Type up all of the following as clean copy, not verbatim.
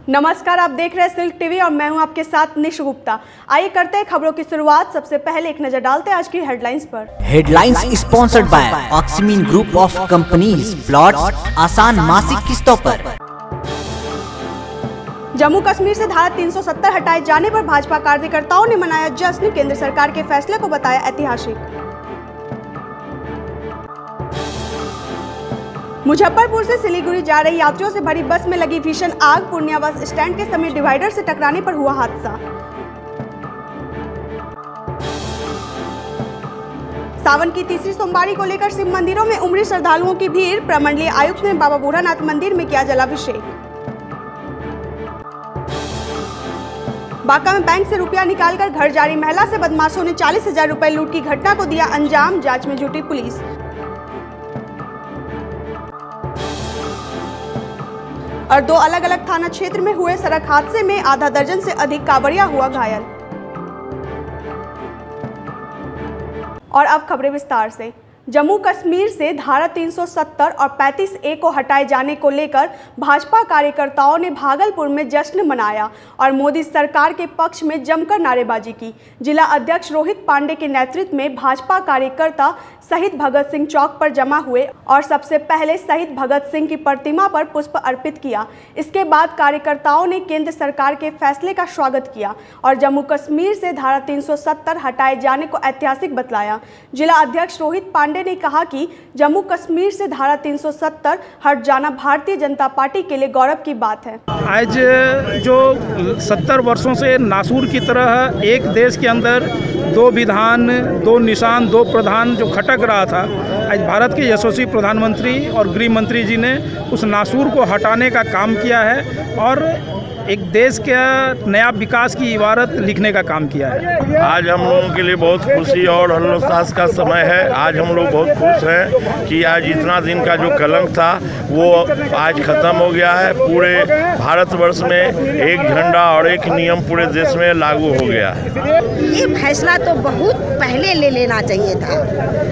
नमस्कार, आप देख रहे हैं सिल्क टीवी और मैं हूं आपके साथ निशु गुप्ता। आइए करते हैं खबरों की शुरुआत। सबसे पहले एक नजर डालते हैं आज की हेडलाइंस पर। Headlines sponsored by Oxymean group of companies, plots आसान मासिक किस्तों पर। जम्मू कश्मीर से धारा 370 हटाए जाने पर भाजपा कार्यकर्ताओं ने मनाया जश्न। केंद्र सरकार के फैसले को बताया ऐतिहासिक। मुजफ्फरपुर से सिलीगुड़ी जा रही यात्रियों से भरी बस में लगी भीषण आग। पूर्णिया बस स्टैंड के समीप डिवाइडर से टकराने पर हुआ हादसा। सावन की तीसरी सोमवारी को लेकर शिव मंदिरों में उमड़ी श्रद्धालुओं की भीड़। प्रमंडलीय आयुक्त ने बाबा बूढ़ानाथ मंदिर में किया जलाभिषेक। बांका में बैंक से रुपया निकालकर घर जा रही महिला से बदमाशों ने 40,000 रुपए लूट की घटना को दिया अंजाम। जांच में जुटी पुलिस। और दो अलग अलग थाना क्षेत्र में हुए सड़क हादसे में आधा दर्जन से अधिक कांवड़िया हुआ घायल। और अब खबरें विस्तार से। जम्मू कश्मीर से धारा 370 और 35A को हटाए जाने को लेकर भाजपा कार्यकर्ताओं ने भागलपुर में जश्न मनाया और मोदी सरकार के पक्ष में जमकर नारेबाजी की। जिला अध्यक्ष रोहित पांडे के नेतृत्व में भाजपा कार्यकर्ता शहीद भगत सिंह चौक पर जमा हुए और सबसे पहले शहीद भगत सिंह की प्रतिमा पर पुष्प अर्पित किया। इसके बाद कार्यकर्ताओं ने केंद्र सरकार के फैसले का स्वागत किया और जम्मू कश्मीर से धारा 370 हटाए जाने को ऐतिहासिक बतलाया। जिला अध्यक्ष रोहित पांडे ने कहा कि जम्मू कश्मीर से धारा 370 हट जाना भारतीय जनता पार्टी के लिए गौरव की बात है। आज जो 70 वर्षों से नासूर की तरह एक देश के अंदर दो विधान, दो निशान, दो प्रधान जो खटक रहा था, आज भारत के यशस्वी प्रधानमंत्री और गृह मंत्री जी ने उस नासूर को हटाने का काम किया है और एक देश का नया विकास की इबारत लिखने का काम किया है। आज हम लोगों के लिए बहुत खुशी और हर्षोल्लास का समय है। आज हम लोग बहुत खुश हैं कि आज इतना दिन का जो कलंक था वो आज ख़त्म हो गया है। पूरे भारतवर्ष में एक झंडा और एक नियम पूरे देश में लागू हो गया है। ये फैसला तो बहुत पहले ले लेना चाहिए था।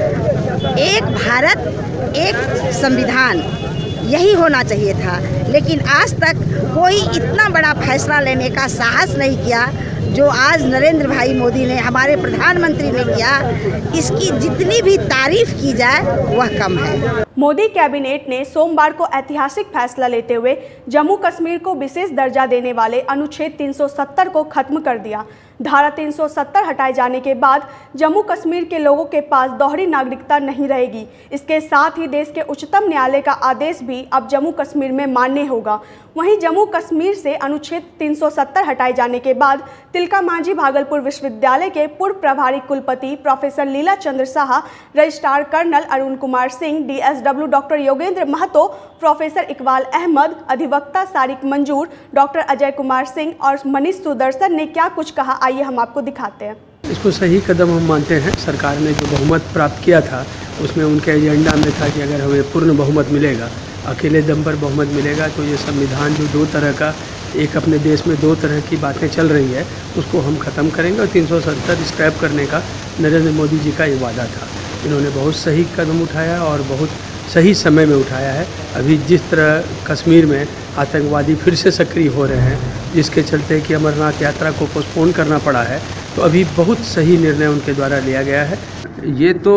एक भारत, एक संविधान, यही होना चाहिए था, लेकिन आज तक कोई इतना बड़ा फैसला लेने का साहस नहीं किया जो आज नरेंद्र भाई मोदी ने, हमारे प्रधानमंत्री ने किया। इसकी जितनी भी तारीफ की जाए वह कम है। मोदी कैबिनेट ने सोमवार को ऐतिहासिक फैसला लेते हुए जम्मू कश्मीर को विशेष दर्जा देने वाले अनुच्छेद 370 को खत्म कर दिया। धारा 370 हटाए जाने के बाद जम्मू कश्मीर के लोगों के पास दोहरी नागरिकता नहीं रहेगी। इसके साथ ही देश के उच्चतम न्यायालय का आदेश भी अब जम्मू कश्मीर में मान्य होगा। वहीं जम्मू कश्मीर से अनुच्छेद 370 हटाए जाने के बाद तिलका मांझी भागलपुर विश्वविद्यालय के पूर्व प्रभारी कुलपति professor Leela Chandra Shah, registrar colonel Arun Kumar Singh, DSW doctor Yogendra Mahto, professor Iqbal Ahmad, अधिवक्ता सारिक मंजूर, डॉक्टर अजय कुमार सिंह और मनीष सुदर्शन ने क्या कुछ कहा, आइए हम आपको दिखाते हैं। इसको सही कदम हम मानते हैं। सरकार ने जो बहुमत प्राप्त किया था उसमें उनके एजेंडा में था कि अगर हमें पूर्ण बहुमत मिलेगा, अकेले दम पर बहुमत मिलेगा, तो ये संविधान जो दो तरह का, एक अपने देश में दो तरह की बातें चल रही है, उसको हम ख़त्म करेंगे और 370 स्क्रैप करने का नरेंद्र मोदी जी का ये वादा था। इन्होंने बहुत सही कदम उठाया और बहुत सही समय में उठाया है। अभी जिस तरह कश्मीर में आतंकवादी फिर से सक्रिय हो रहे हैं, जिसके चलते कि अमरनाथ यात्रा को पोस्टपोन करना पड़ा है, तो अभी बहुत सही निर्णय उनके द्वारा लिया गया है। ये तो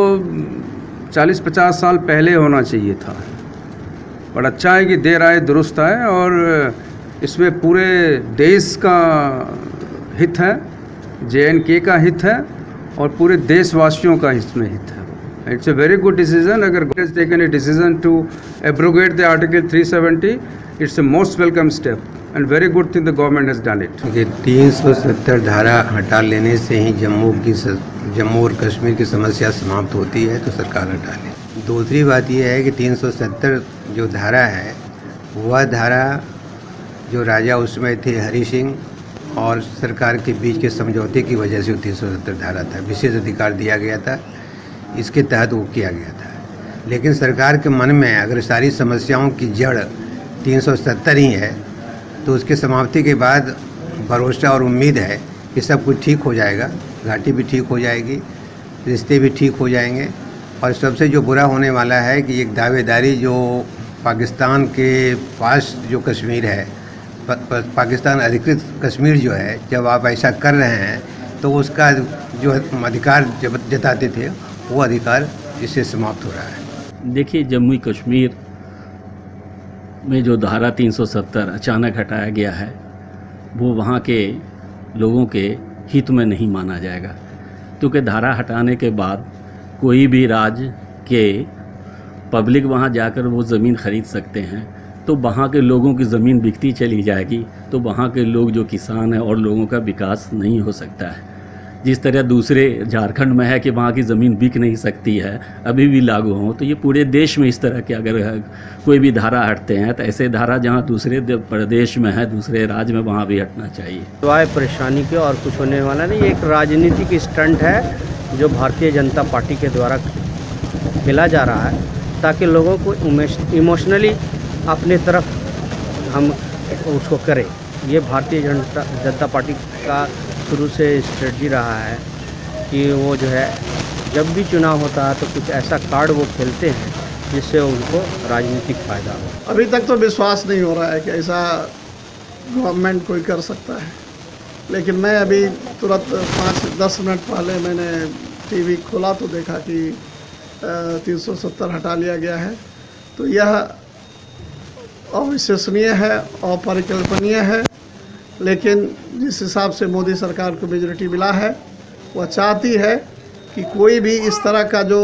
40-50 साल पहले होना चाहिए था, पर अच्छा है कि देर आए दुरुस्त आए और इसमें पूरे देश का हित है, JNK का हित है और पूरे देशवासियों का इसमें हित है। It's a very good decision. अगर government has taken a decision to abrogate the article 370, it's a most welcome step and very good thing the government has done it. 370 धारा हटा लेने से ही जम्मू और कश्मीर की समस्या समाप्त होती है, तो सरकार हटा ले। दूसरी बात यह है कि 370 जो धारा है, वह धारा जो राजा उसमें थे हरि सिंह और सरकार के बीच के समझौते की वजह से 370 धारा था, विशेष अधिकार दिया गया था, इसके तहत वो किया गया था। लेकिन सरकार के मन में अगर सारी समस्याओं की जड़ 370 ही है, तो उसके समाप्ति के बाद भरोसा और उम्मीद है कि सब कुछ ठीक हो जाएगा, घाटी भी ठीक हो जाएगी, रिश्ते भी ठीक हो जाएंगे। और सबसे जो बुरा होने वाला है कि एक दावेदारी जो पाकिस्तान के पास जो कश्मीर है पाकिस्तान अधिकृत कश्मीर जो है, जब आप ऐसा कर रहे हैं तो उसका जो अधिकार जताते थे वो अधिकार इससे समाप्त हो रहा है। देखिए, जम्मू कश्मीर में जो धारा 370 अचानक हटाया गया है वो वहाँ के लोगों के हित में नहीं माना जाएगा, क्योंकि धारा हटाने के बाद कोई भी राज्य के पब्लिक वहाँ जाकर वो ज़मीन ख़रीद सकते हैं, तो वहाँ के लोगों की ज़मीन बिकती चली जाएगी, तो वहाँ के लोग जो किसान हैं और लोगों का विकास नहीं हो सकता है। जिस तरह दूसरे झारखंड में है कि वहाँ की ज़मीन बिक नहीं सकती है, अभी भी लागू हो, तो ये पूरे देश में इस तरह के अगर कोई भी धारा हटते हैं तो ऐसे धारा जहाँ दूसरे प्रदेश में है, दूसरे राज्य में, वहाँ भी हटना चाहिए। सिवाय परेशानी के और कुछ होने वाला नहीं। एक राजनीतिक स्टंट है जो भारतीय जनता पार्टी के द्वारा खेला जा रहा है, ताकि लोगों को इमोशनली अपने तरफ हम उसको करें। ये भारतीय जनता पार्टी का शुरू से स्ट्रेटजी रहा है कि वो जो है जब भी चुनाव होता है तो कुछ ऐसा कार्ड वो खेलते हैं जिससे उनको राजनीतिक फ़ायदा हो। अभी तक तो विश्वास नहीं हो रहा है कि ऐसा गवर्नमेंट कोई कर सकता है, लेकिन मैं अभी तुरंत 5-10 मिनट पहले मैंने टीवी खोला तो देखा कि 370 हटा लिया गया है। तो यह अविश्वसनीय है, अपरिकल्पनीय है, लेकिन जिस हिसाब से मोदी सरकार को मेजॉरिटी मिला है, वह चाहती है कि कोई भी इस तरह का जो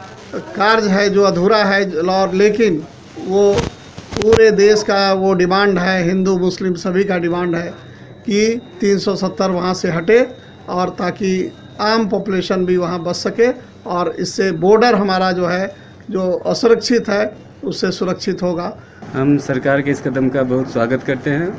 कार्य है जो अधूरा है, और लेकिन वो पूरे देश का वो डिमांड है, हिंदू मुस्लिम सभी का डिमांड है कि 370 वहाँ से हटे, और ताकि आम पॉपुलेशन भी वहाँ बच सके और इससे बॉर्डर हमारा जो है जो असुरक्षित है उससे सुरक्षित होगा। हम सरकार के इस कदम का बहुत स्वागत करते हैं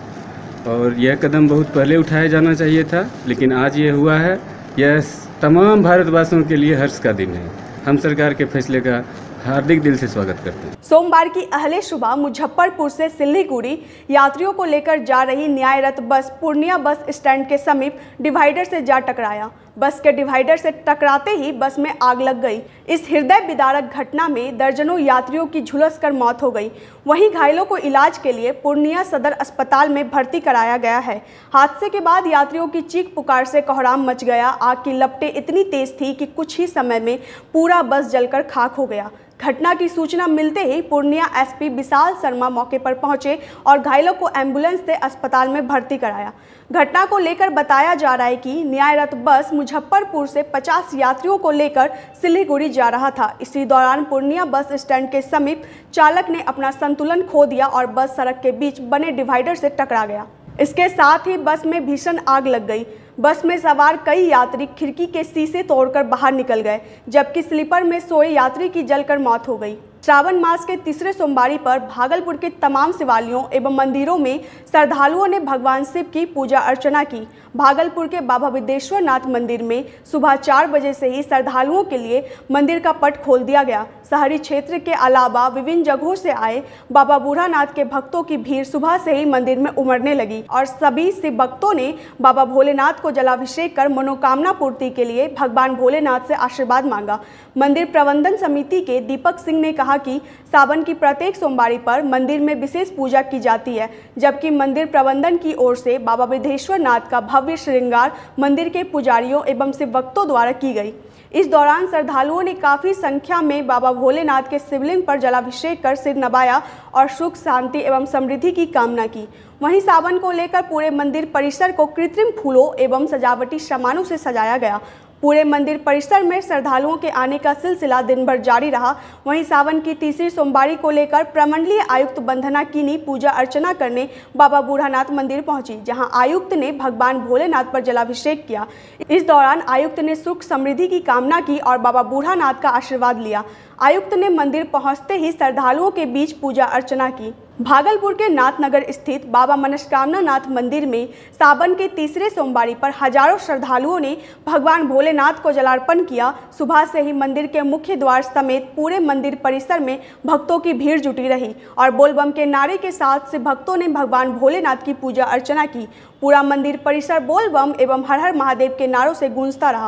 और यह कदम बहुत पहले उठाया जाना चाहिए था, लेकिन आज ये हुआ है। यह तमाम भारतवासियों के लिए हर्ष का दिन है। हम सरकार के फैसले का हार्दिक दिल से स्वागत करते हैं। सोमवार की अहले सुबह मुजफ्फरपुर से सिल्लीगुड़ी यात्रियों को लेकर जा रही न्यायरत बस पूर्णिया बस स्टैंड के समीप डिवाइडर से जा टकराया। बस के डिवाइडर से टकराते ही बस में आग लग गई। इस हृदय विदारक घटना में दर्जनों यात्रियों की झुलसकर मौत हो गई। वहीं घायलों को इलाज के लिए पूर्णिया सदर अस्पताल में भर्ती कराया गया है। हादसे के बाद यात्रियों की चीख पुकार से कोहराम मच गया। आग की लपटें इतनी तेज थी कि कुछ ही समय में पूरा बस जलकर खाक हो गया। घटना की सूचना मिलते ही पूर्णिया एसपी विशाल शर्मा मौके पर पहुंचे और घायलों को एम्बुलेंस से अस्पताल में भर्ती कराया। घटना को लेकर बताया जा रहा है कि न्यायरत बस मुजफ्फरपुर से 50 यात्रियों को लेकर सिल्लीगुड़ी जा रहा था। इसी दौरान पूर्णिया बस स्टैंड के समीप चालक ने अपना संतुलन खो दिया और बस सड़क के बीच बने डिवाइडर से टकरा गया। इसके साथ ही बस में भीषण आग लग गई। बस में सवार कई यात्री खिड़की के शीशे तोड़कर बाहर निकल गए, जबकि स्लीपर में सोए यात्री की जलकर मौत हो गई। श्रावण मास के तीसरे सोमवारी पर भागलपुर के तमाम शिवालयों एवं मंदिरों में श्रद्धालुओं ने भगवान शिव की पूजा अर्चना की। भागलपुर के बाबा विदेश्वर नाथ मंदिर में सुबह 4 बजे से ही श्रद्धालुओं के लिए मंदिर का पट खोल दिया गया। शहरी क्षेत्र के अलावा विभिन्न जगहों से आए बाबा बूढ़ानाथ के भक्तों की भीड़ सुबह से ही मंदिर में उमड़ने लगी और सभी शिव भक्तों ने बाबा भोलेनाथ को जलाभिषेक कर मनोकामना पूर्ति के लिए भगवान भोलेनाथ से आशीर्वाद मांगा। मंदिर प्रबंधन समिति के दीपक सिंह ने कहा कि सावन की प्रत्येक सोमवारी पर मंदिर में विशेष पूजा की जाती है, जबकि मंदिर प्रबंधन की ओर से बाबा विदेश्वर नाथ का भव्य श्रृंगार मंदिर के पुजारियों एवं शिव भक्तों द्वारा की गई। इस दौरान श्रद्धालुओं ने काफी संख्या में बाबा भोलेनाथ के शिवलिंग पर जलाभिषेक कर सिर नवाया और सुख शांति एवं समृद्धि की कामना की। वहीं सावन को लेकर पूरे मंदिर परिसर को कृत्रिम फूलों एवं सजावटी सामानों से सजाया गया। पूरे मंदिर परिसर में श्रद्धालुओं के आने का सिलसिला दिन भर जारी रहा। वहीं सावन की तीसरी सोमवारी को लेकर प्रमंडलीय आयुक्त बंधना कीनी पूजा अर्चना करने बाबा बूढ़ानाथ मंदिर पहुंची, जहां आयुक्त ने भगवान भोलेनाथ पर जलाभिषेक किया। इस दौरान आयुक्त ने सुख समृद्धि की कामना की और बाबा बूढ़ानाथ का आशीर्वाद लिया। आयुक्त ने मंदिर पहुंचते ही श्रद्धालुओं के बीच पूजा अर्चना की। भागलपुर के नाथनगर स्थित बाबा मनस्कामना नाथ मंदिर में सावन के तीसरे सोमवारी पर हजारों श्रद्धालुओं ने भगवान भोलेनाथ को जलार्पण किया। सुबह से ही मंदिर के मुख्य द्वार समेत पूरे मंदिर परिसर में भक्तों की भीड़ जुटी रही और बोलबम के नारे के साथ से भक्तों ने भगवान भोलेनाथ की पूजा अर्चना की। पूरा मंदिर परिसर बोलबम एवं हर हर महादेव के नारों से गूंजता रहा।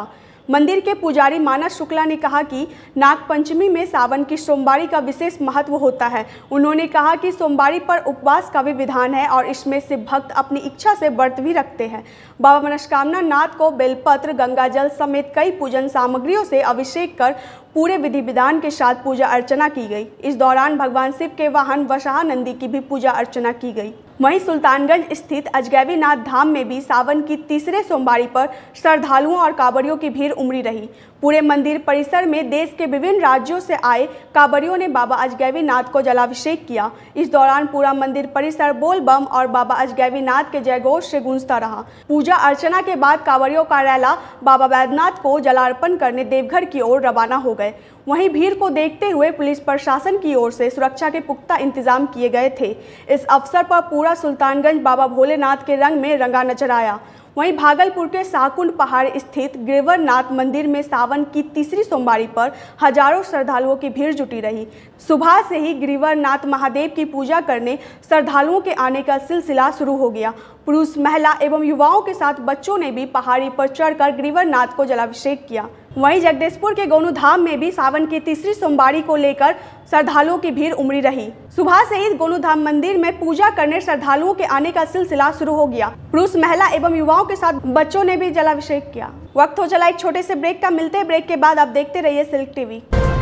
मंदिर के पुजारी मानस शुक्ला ने कहा कि नाग पंचमी में सावन की सोमवारी का विशेष महत्व होता है। उन्होंने कहा कि सोमवारी पर उपवास का भी विधान है और इसमें से भक्त अपनी इच्छा से व्रत भी रखते हैं। बाबा मनस्कामना नाथ को बेलपत्र, गंगाजल समेत कई पूजन सामग्रियों से अभिषेक कर पूरे विधि विधान के साथ पूजा अर्चना की गई। इस दौरान भगवान शिव के वाहन वशाह नंदी की भी पूजा अर्चना की गई। वहीं सुल्तानगंज स्थित अजगैबी नाथ धाम में भी सावन की तीसरे सोमवारी पर श्रद्धालुओं और कांवड़ियों की भीड़ उमड़ी रही। पूरे मंदिर परिसर में देश के विभिन्न राज्यों से आए कांवड़ियों ने बाबा अजगैबी नाथ को जलाभिषेक किया। इस दौरान पूरा मंदिर परिसर बोल बम और बाबा अजगैबी नाथ के जयघोष से गूंजता रहा। पूजा अर्चना के बाद कांवड़ियों का रैला बाबा बैद्यनाथ को जलार्पण करने देवघर की ओर रवाना हो गए। वहीं भीड़ को देखते हुए पुलिस प्रशासन की ओर से सुरक्षा के पुख्ता इंतजाम किए गए थे। इस अवसर पर पूरा सुल्तानगंज बाबा भोलेनाथ के रंग में रंगा नजर आया। वहीं भागलपुर के शाहकुंड पहाड़ स्थित गिरिवर नाथ मंदिर में सावन की तीसरी सोमवारी पर हजारों श्रद्धालुओं की भीड़ जुटी रही। सुबह से ही गिरिवर नाथ महादेव की पूजा करने श्रद्धालुओं के आने का सिलसिला शुरू हो गया। पुरुष, महिला एवं युवाओं के साथ बच्चों ने भी पहाड़ी पर चढ़कर गिरिवर नाथ को जलाभिषेक किया। वहीं जगदीशपुर के गोनू धाम में भी सावन की तीसरी सोमवारी को लेकर श्रद्धालुओं की भीड़ उमड़ी रही। सुबह से ही गोनू धाम मंदिर में पूजा करने श्रद्धालुओं के आने का सिलसिला शुरू हो गया। पुरुष, महिला एवं युवाओं के साथ बच्चों ने भी जलाभिषेक किया। वक्त हो चला एक छोटे से ब्रेक का। मिलते हैं ब्रेक के बाद। आप देखते रहिए silk TV.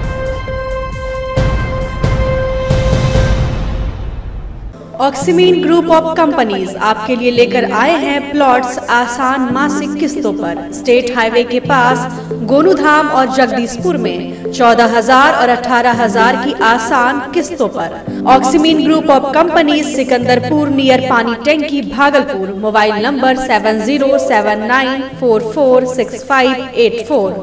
Oxymean group of companies आपके लिए लेकर आए हैं प्लॉट्स आसान मासिक किस्तों पर। स्टेट हाईवे के पास गोनूधाम और जगदीशपुर में 14,000 और 18,000 की आसान किस्तों पर। Oxymean group of companies, Sikandarpur near पानी टैंकी, भागलपुर। Mobile number 7079446584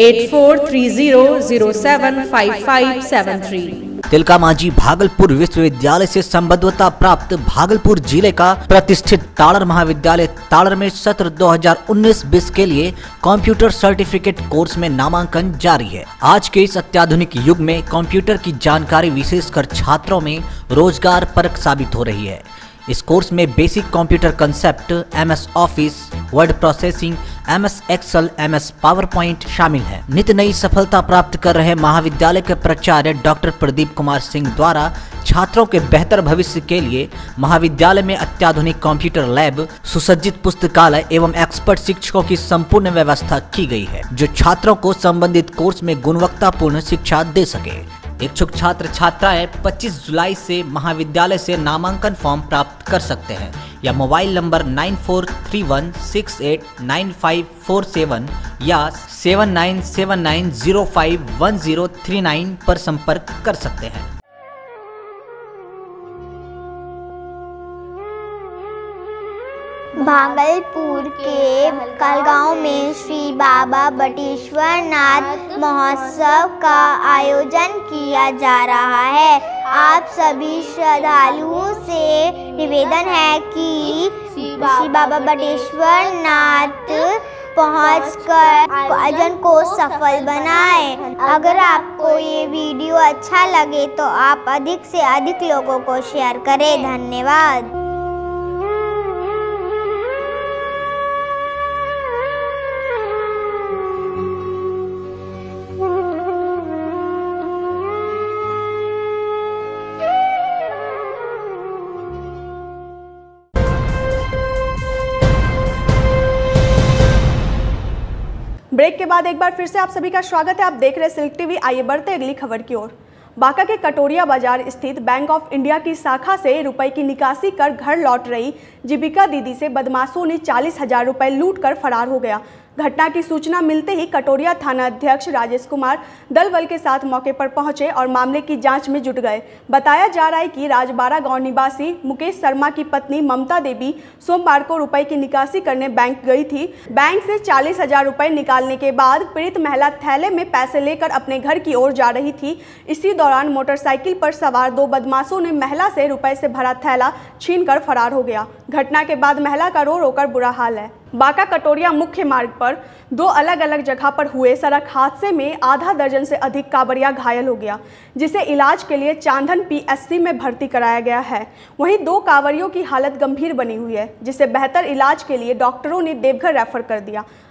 8430075573। तिलका मांझी भागलपुर विश्वविद्यालय से संबद्धता प्राप्त भागलपुर जिले का प्रतिष्ठित ताड़र महाविद्यालय ताड़र में सत्र 2019-20 के लिए कंप्यूटर सर्टिफिकेट कोर्स में नामांकन जारी है। आज के इस अत्याधुनिक युग में कंप्यूटर की जानकारी विशेषकर छात्रों में रोजगार परक साबित हो रही है। इस कोर्स में basic computer concept, MS office, word processing, MS Excel, MS PowerPoint शामिल है। नित नई सफलता प्राप्त कर रहे महाविद्यालय के प्राचार्य डॉक्टर प्रदीप कुमार सिंह द्वारा छात्रों के बेहतर भविष्य के लिए महाविद्यालय में अत्याधुनिक कंप्यूटर लैब, सुसज्जित पुस्तकालय एवं एक्सपर्ट शिक्षकों की संपूर्ण व्यवस्था की गई है, जो छात्रों को संबंधित कोर्स में गुणवत्तापूर्ण शिक्षा दे सके। इच्छुक छात्र छात्राएं 25 जुलाई से महाविद्यालय से नामांकन फॉर्म प्राप्त कर सकते हैं या मोबाइल नंबर 9431689547 या 7979051039 पर संपर्क कर सकते हैं। भागलपुर के कलगांव में श्री बाबा बटेश्वर नाथ महोत्सव का आयोजन किया जा रहा है। आप सभी श्रद्धालुओं से निवेदन है कि श्री बाबा बटेश्वर नाथ पहुंचकर आयोजन को सफल बनाएं। अगर आपको ये वीडियो अच्छा लगे तो आप अधिक से अधिक लोगों को शेयर करें। धन्यवाद। ब्रेक के बाद एक बार फिर से आप सभी का स्वागत है। आप देख रहे हैं सिल्क टीवी। आइए बढ़ते अगली खबर की ओर। बांका के कटोरिया बाजार स्थित बैंक ऑफ इंडिया की शाखा से रुपए की निकासी कर घर लौट रही जीविका दीदी से बदमाशों ने 40,000 रुपए लूटकर फरार हो गया। घटना की सूचना मिलते ही कटोरिया थाना अध्यक्ष राजेश कुमार दल बल के साथ मौके पर पहुंचे और मामले की जांच में जुट गए। बताया जा रहा है कि राजबाड़ा गांव निवासी मुकेश शर्मा की पत्नी ममता देवी सोमवार को रुपए की निकासी करने बैंक गई थी। बैंक से 40,000 रुपए निकालने के बाद पीड़ित महिला थैले में पैसे लेकर अपने घर की ओर जा रही थी। इसी दौरान मोटरसाइकिल पर सवार 2 बदमाशों ने महिला से रुपए से भरा थैला छीनकर फरार हो गया। घटना के बाद महिला का रो रोकर बुरा हाल है। बांका कटोरिया मुख्य मार्ग पर 2 अलग अलग जगह पर हुए सड़क हादसे में आधा दर्जन से अधिक कांवड़िया घायल हो गया, जिसे इलाज के लिए चांदन PSC में भर्ती कराया गया है। वहीं 2 कांवड़ियों की हालत गंभीर बनी हुई है, जिसे बेहतर इलाज के लिए डॉक्टरों ने देवघर रेफर कर दिया।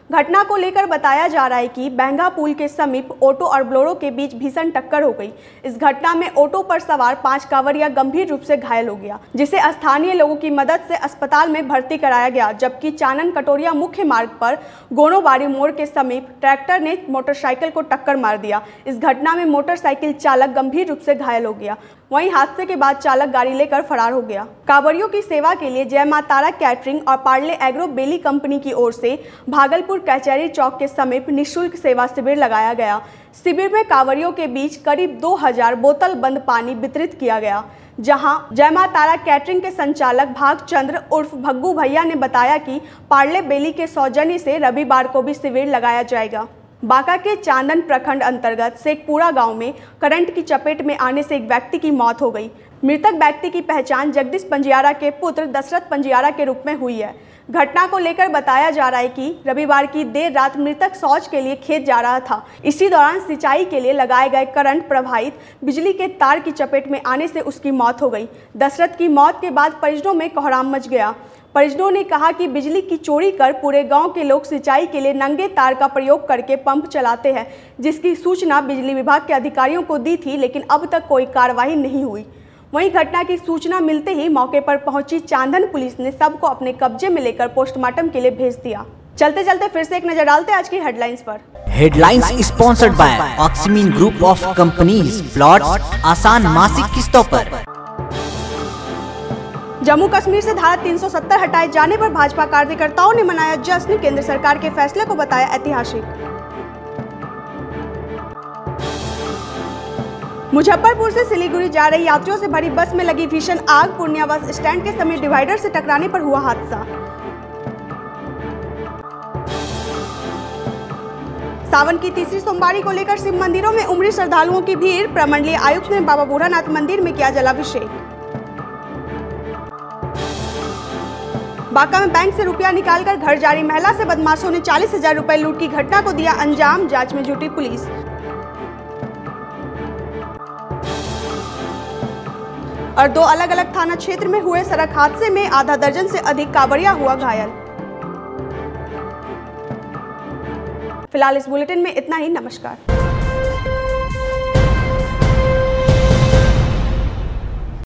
घटना को लेकर बताया जा रहा है कि बैंगा पुल के समीप ऑटो और बोलेरो के बीच भीषण टक्कर हो गई। इस घटना में ऑटो पर सवार 5 कांवरिया गंभीर रूप से घायल हो गया, जिसे स्थानीय लोगों की मदद से अस्पताल में भर्ती कराया गया। जबकि चानन कटोरिया मुख्य मार्ग पर गोनोबाड़ी मोड़ के समीप ट्रैक्टर ने मोटरसाइकिल को टक्कर मार दिया। इस घटना में मोटरसाइकिल चालक गंभीर रूप से घायल हो गया। वहीं हादसे के बाद चालक गाड़ी लेकर फरार हो गया। कांवरियों की सेवा के लिए जय मां तारा कैटरिंग और पार्ले एग्रो बेली कंपनी की ओर से भागलपुर कचहरी चौक के समीप निःशुल्क सेवा शिविर लगाया गया। शिविर में कांवरियों के बीच करीब 2000 बोतल बंद पानी वितरित किया गया, जहां जय मां तारा कैटरिंग के संचालक भागचंद्र उर्फ भग्गू भैया ने बताया कि पार्ले बेली के सौजन्य से रविवार को भी शिविर लगाया जाएगा। बांका के चांदन प्रखंड अंतर्गत शेखपुरा गांव में करंट की चपेट में आने से एक व्यक्ति की मौत हो गई। मृतक व्यक्ति की पहचान जगदीश पंजियारा के पुत्र दशरथ पंजियारा के रूप में हुई है। घटना को लेकर बताया जा रहा है कि रविवार की देर रात मृतक शौच के लिए खेत जा रहा था। इसी दौरान सिंचाई के लिए लगाए गए करंट प्रभावित बिजली के तार की चपेट में आने से उसकी मौत हो गई। दशरथ की मौत के बाद परिजनों में कोहराम मच गया। परिजनों ने कहा कि बिजली की चोरी कर पूरे गांव के लोग सिंचाई के लिए नंगे तार का प्रयोग करके पंप चलाते हैं, जिसकी सूचना बिजली विभाग के अधिकारियों को दी थी, लेकिन अब तक कोई कार्रवाई नहीं हुई। वहीं घटना की सूचना मिलते ही मौके पर पहुंची चांदन पुलिस ने सबको अपने कब्जे में लेकर पोस्टमार्टम के लिए भेज दिया। चलते चलते फिर से एक नजर डालते हैं आज की हेडलाइंस पर। Headlines sponsored by Oxymean group of companies, plots आसान मासिक किस्तों पर। जम्मू कश्मीर से धारा 370 हटाए जाने पर भाजपा कार्यकर्ताओं ने मनाया जश्न। केंद्र सरकार के फैसले को बताया ऐतिहासिक। मुजफ्फरपुर से सिलीगुड़ी जा रही यात्रियों से भरी बस में लगी भीषण आग। पूर्णिया बस स्टैंड के समीप डिवाइडर से टकराने पर हुआ हादसा। सावन की तीसरी सोमवारी को लेकर शिव मंदिरों में उमड़ी श्रद्धालुओं की भीड़। प्रमंडलीय आयुक्त ने बाबा बूढ़ानाथ मंदिर में किया जलाभिषेक। बांका में बैंक से रुपया निकालकर घर जा रही महिला से बदमाशों ने 40,000 रुपए लूट की घटना को दिया अंजाम। जांच में जुटी पुलिस। और 2 अलग अलग थाना क्षेत्र में हुए सड़क हादसे में आधा दर्जन से अधिक कांवरिया हुआ घायल। फिलहाल इस बुलेटिन में इतना ही। नमस्कार।